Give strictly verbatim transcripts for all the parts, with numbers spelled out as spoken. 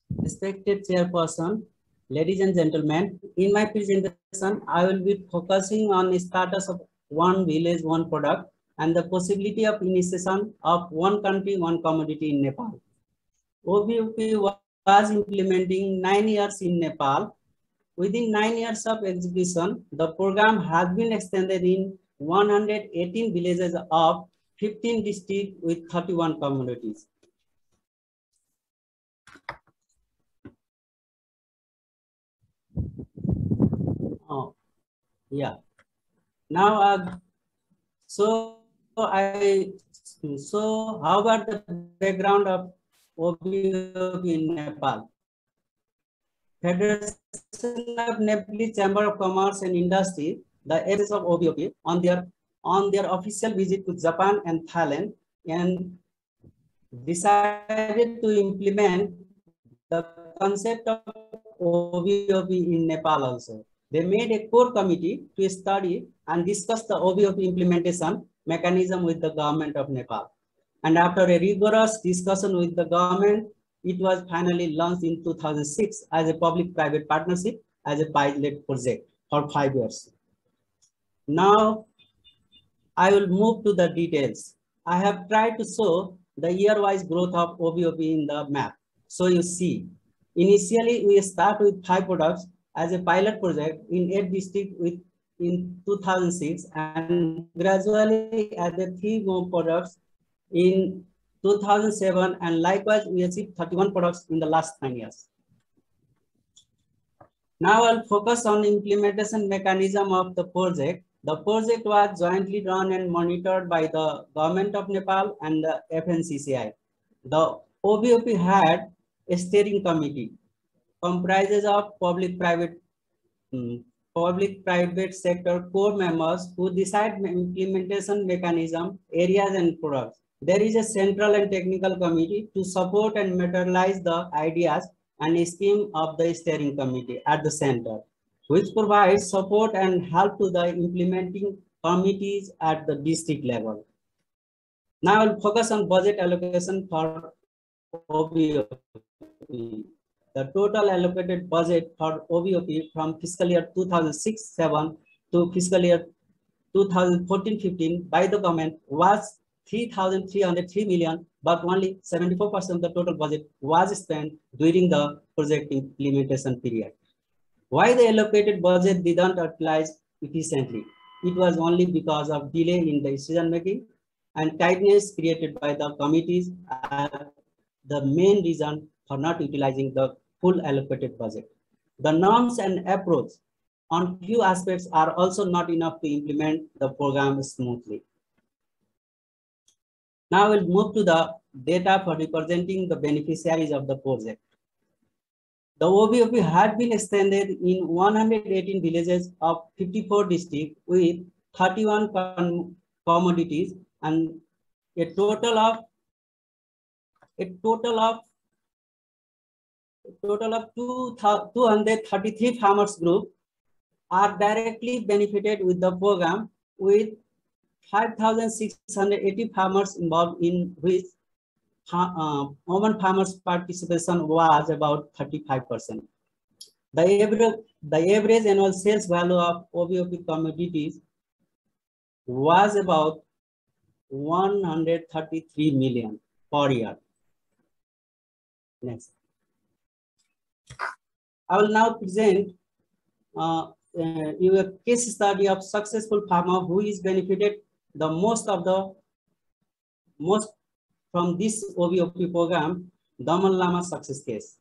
Respected Chairperson, ladies and gentlemen, in my presentation, I will be focusing on the status of one village, one product, and the possibility of initiation of one country, one commodity in Nepal. O B O P was implementing nine years in Nepal. Within nine years of execution, the program has been extended in one hundred eighteen villages of fifteen districts with thirty-one communities. Oh, yeah. Now, uh, so I, so how about the background of O B O P in Nepal? Federation of Nepali Chamber of Commerce and Industry, the areas of O B O P on their on their official visit to Japan and Thailand, and decided to implement the concept of O B O P in Nepal also. They made a core committee to study and discuss the O B O P implementation mechanism with the government of Nepal. And after a rigorous discussion with the government, it was finally launched in two thousand six as a public-private partnership as a pilot project for five years. Now, I will move to the details. I have tried to show the year-wise growth of O B O P in the map. So you see, initially we start with five products as a pilot project in eight districts with in two thousand six, and gradually added three more products in two thousand seven, and likewise we achieved thirty-one products in the last nine years. Now I'll focus on the implementation mechanism of the project. The project was jointly run and monitored by the government of Nepal and the F N C C I. The O B O P had a steering committee comprises of public-private um, public-private sector core members who decide implementation mechanism, areas, and products. There is a central and technical committee to support and materialize the ideas and scheme of the steering committee at the center, which provides support and help to the implementing committees at the district level. Now I'll focus on budget allocation for O B O P. The total allocated budget for O B O P from fiscal year two thousand six seven to fiscal year two thousand fourteen fifteen by the government was three thousand three hundred three million, but only seventy-four percent of the total budget was spent during the project implementation period. Why the allocated budget didn't utilize efficiently? It was only because of delay in the decision making and tightness created by the committees are the main reason for not utilizing the full allocated budget. The norms and approach on few aspects are also not enough to implement the program smoothly. Now we'll move to the data for representing the beneficiaries of the project. The O B O P had been extended in one hundred eighteen villages of fifty-four districts with thirty-one commodities and a total of a total of a total of two hundred thirty-three farmers group are directly benefited with the program, with five thousand six hundred eighty farmers involved, in which uh, women farmers participation was about thirty-five percent. The average, the average annual sales value of O B O P commodities was about one hundred thirty-three million per year. Next. I will now present uh, uh, you a case study of successful farmer who is benefited the most of the most from this O B O P program, Daman Lama success case.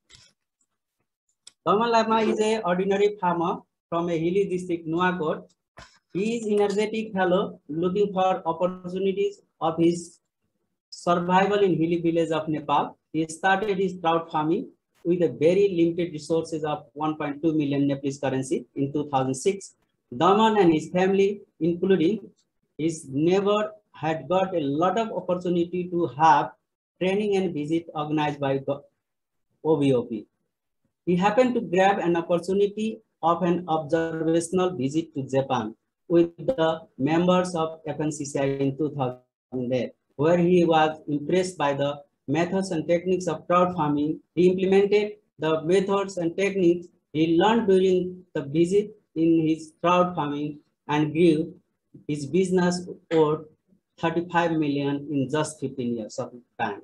Daman Lama is a ordinary farmer from a hilly district, Nuwakot. He is energetic fellow looking for opportunities of his survival in hilly village of Nepal. He started his trout farming with a very limited resources of one point two million Nepalese currency in two thousand six. Daman and his family, including his neighbor, had got a lot of opportunity to have training and visit organized by O B O P. He happened to grab an opportunity of an observational visit to Japan with the members of F N C C I in two thousand eight, where he was impressed by the methods and techniques of trout farming. He implemented the methods and techniques he learned during the visit in his trout farming and grew his business worth thirty-five million in just fifteen years of time.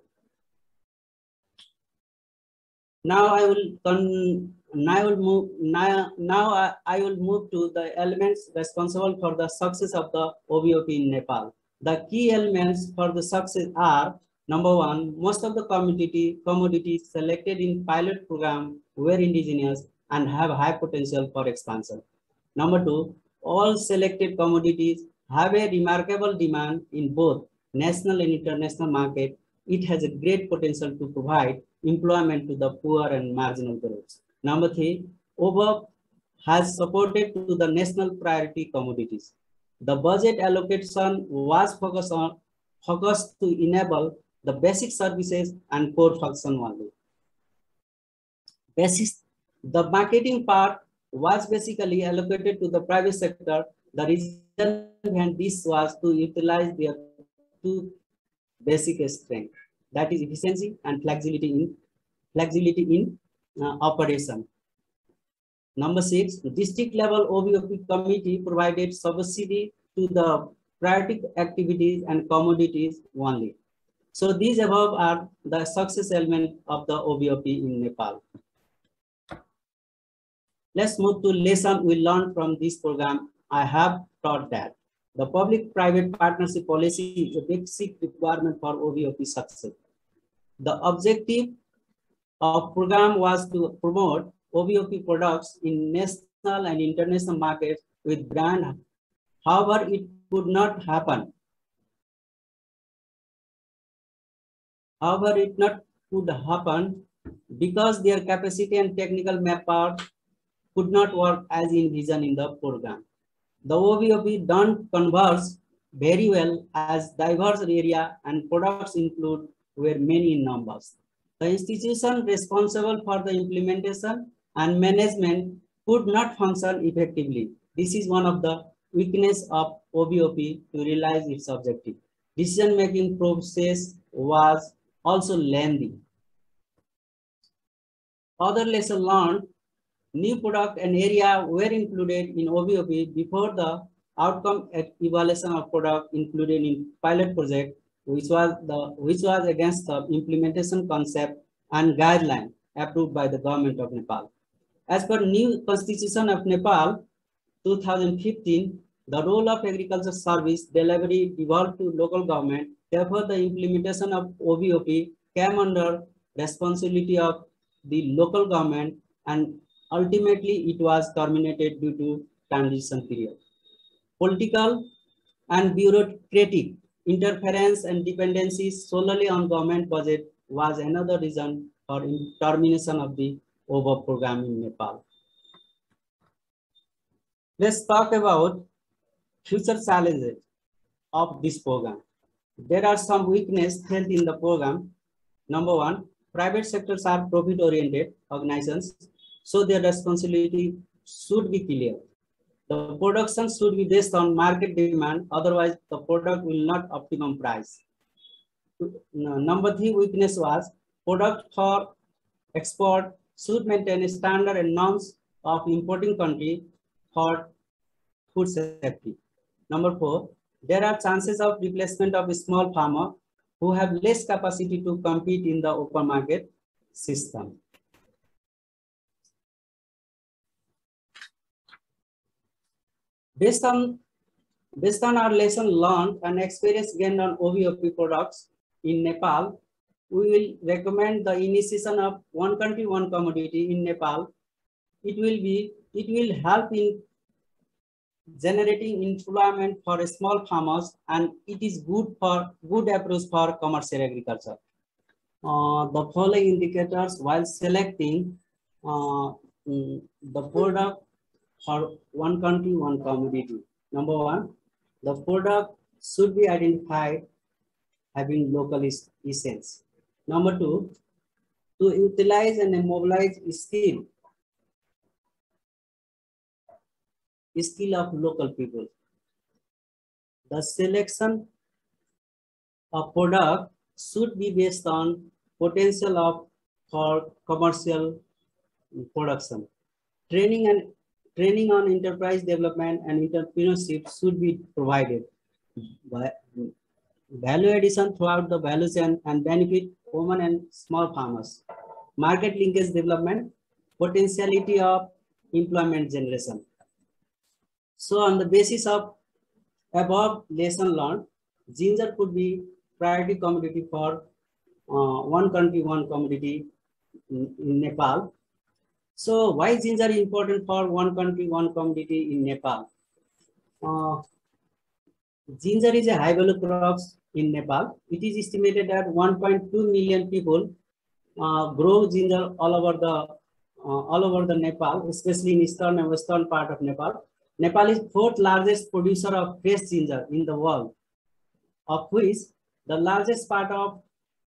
Now I will con now I will move now, now I, I will move to the elements responsible for the success of the O B O P in Nepal. The key elements for the success are: number one, most of the commodity commodities selected in pilot program were indigenous and have high potential for expansion. Number two, all selected commodities have a remarkable demand in both national and international market. It has a great potential to provide employment to the poor and marginal groups. Number three, O B O P has supported to the national priority commodities. The budget allocation was focused on focused to enable the basic services and core function only. Basic, the marketing part was basically allocated to the private sector. The reason behind this was to utilize their two basic strengths, that is efficiency and flexibility in flexibility in uh, operation. Number six, district level O B O P committee provided subsidy to the priority activities and commodities only. So these above are the success element of the O B O P in Nepal. Let's move to lesson we learned from this program. I have taught that the public-private partnership policy is a basic requirement for O B O P success. The objective of program was to promote O B O P products in national and international markets with brand. However, it could not happen. However, it not could happen because their capacity and technical manpower could not work as envisioned in the program. The O B O P don't converse very well as diverse area and products include were many in numbers. The institution responsible for the implementation and management could not function effectively. This is one of the weaknesses of O B O P to realize its objective. Decision-making process was also lengthy. Other lessons learned: new product and area were included in O B O P before the outcome evaluation of product included in pilot project, which was the which was against the implementation concept and guideline approved by the government of Nepal. As per new Constitution of Nepal, two thousand fifteen, the role of agriculture service delivery devolved to local government. Therefore, the implementation of O B O P came under responsibility of the local government, and ultimately it was terminated due to transition period. Political and bureaucratic interference and dependencies solely on government budget was another reason for termination of the O B O P program in Nepal. Let's talk about future challenges of this program. There are some weaknesses felt in the program. Number one, private sectors are profit-oriented organizations, so their responsibility should be clear. The production should be based on market demand, otherwise the product will not optimum price. Number three weakness was product for export should maintain a standard and norms of importing country for food safety. Number four, there are chances of replacement of a small farmer who have less capacity to compete in the open market system. Based on, based on our lesson learned and experience gained on O B O P products in Nepal, we will recommend the initiation of one country, one commodity in Nepal. It will be, it will help in generating employment for small farmers, and it is good for good approach for commercial agriculture. Uh, the following indicators while selecting uh, the product for one country, one commodity. Number one, the product should be identified having local essence. Number two, to utilize and mobilize skill, skill of local people. The selection of product should be based on potential of for commercial production. Training and training on enterprise development and entrepreneurship should be provided. Value addition throughout the value chain and benefit women and small farmers. Market linkage development, potentiality of employment generation. So on the basis of above lesson learned, ginger could be priority commodity for uh, one country, one commodity in, in Nepal. So why ginger is important for one country, one commodity in Nepal? Uh, ginger is a high value crop in Nepal. It is estimated that one point two million people uh, grow ginger all over the uh, all over the Nepal, especially in eastern and western part of Nepal. Nepal is fourth largest producer of fresh ginger in the world, of which the largest part of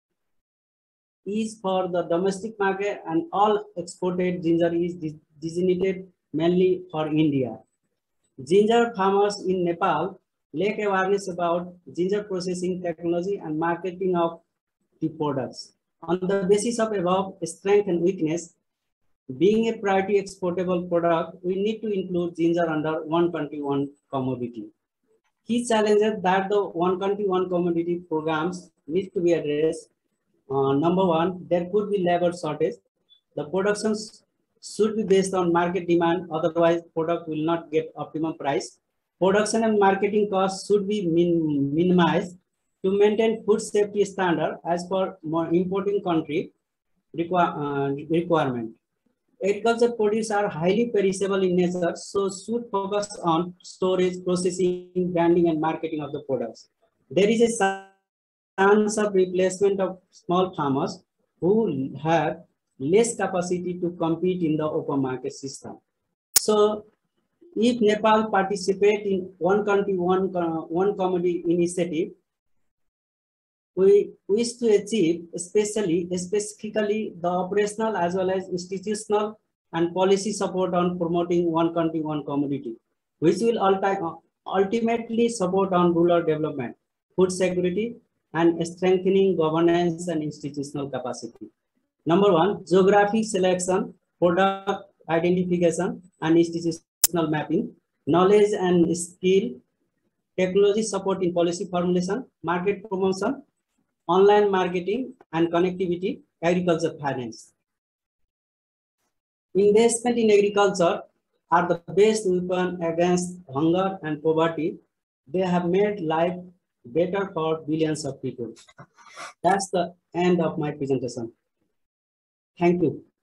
is for the domestic market, and all exported ginger is designated mainly for India. Ginger farmers in Nepal lack awareness about ginger processing technology and marketing of the products. On the basis of above strength and weakness, being a priority exportable product, we need to include ginger under one country, one commodity. Key challenges that the one country, one commodity programs need to be addressed. Uh, number one, there could be labor shortage. The production should be based on market demand, otherwise product will not get optimum price. Production and marketing costs should be min minimized to maintain food safety standard as per more importing country require, uh, requirement. Agriculture produce are highly perishable in nature, so should focus on storage, processing, branding, and marketing of the products. There is a chance of replacement of small farmers who have less capacity to compete in the open market system. So, if Nepal participate in one country, one, one commodity initiative, we wish to achieve especially, specifically the operational as well as institutional and policy support on promoting one country, one commodity, which will ultimately support on rural development, food security, and strengthening governance and institutional capacity. Number one, geographic selection, product identification, and institutional mapping, knowledge and skill, technology support in policy formulation, market promotion, online marketing and connectivity, agriculture finance. Investment in agriculture are the best weapon against hunger and poverty. They have made life better for billions of people. That's the end of my presentation. Thank you.